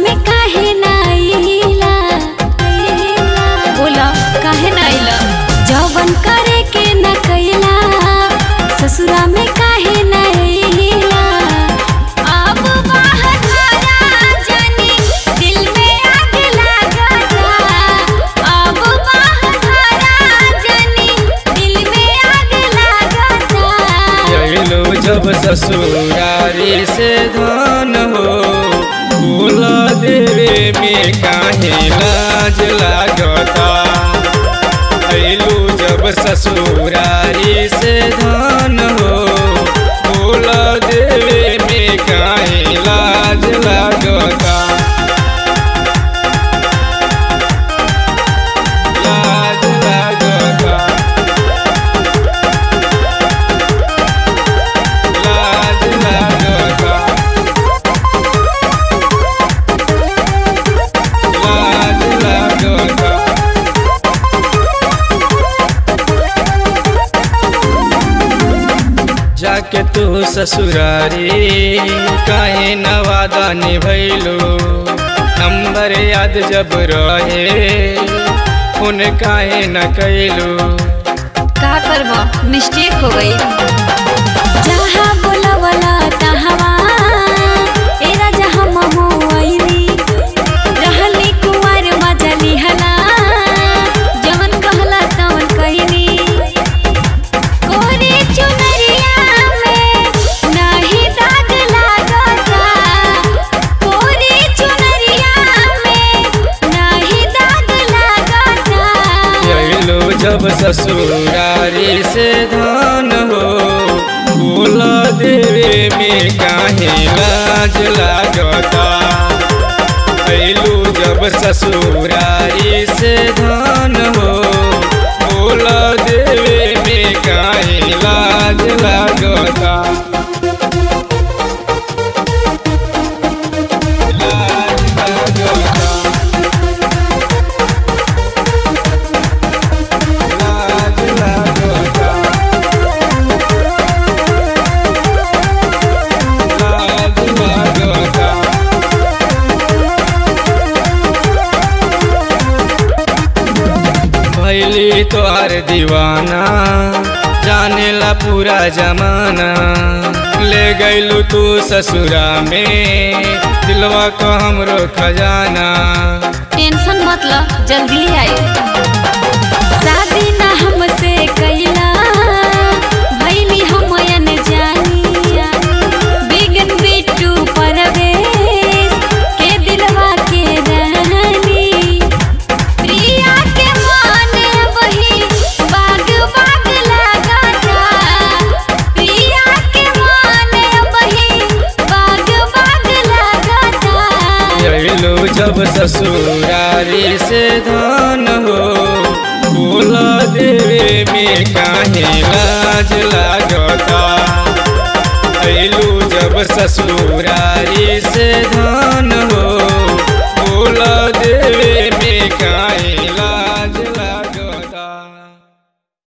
में काहे ना आइला बोला काहे ना आइला जवन करे के ना कइला ससुरा में काहे ना आइला अब बाहर मारा जानी दिल में आग लागता अब बाहर मारा जानी दिल में आग लागता आइलो जब ससुरारी से धन हो बोला देवे में काहे लाज लागता आइलो जब ससुरारी से धन हो बोला देवे में काहे लाज लागता लाज लागता लाज लागता लाज लागता जाके तू ससुरारी काहे न वादा निभैलो नंबर याद जब रहे उन काहे न कैलो का करबो मिस्टेक हो गई जहाँ बोलवला तहवा ए राजा हम मोइली रहली कुंवर मजली हला जवन कहला तवन कहनी कोरी चुनरिया में नाही दाग लागता कोरी चुनरिया में नाही दाग लागता आइलो जब ससुरारी से धन हो बोला देवे में काहे लाज लागता आइलो जब ससुरारी से धन हो बोला देवे में काहे लाज लागता लाज लागता लाज लागता लाज लागता भैली तोहर दीवाना जानेला पूरा जमाना ले गइलू तू ससुरा में दिलवा को हमरो खजाना टेंशन मत लो जल्दी आई शादी ना हमसे कइला भइली हम जानी बिगन बिट्टू परवेश के दिलवा के रानी प्रिया के मन वही बाग बाग लागता प्रिया के मन वही बाग बाग लागता आइलो जब ससुरारी से धन हो बोला देवे में काहे लाज लागता आइलो जब ससुरारी से धन हो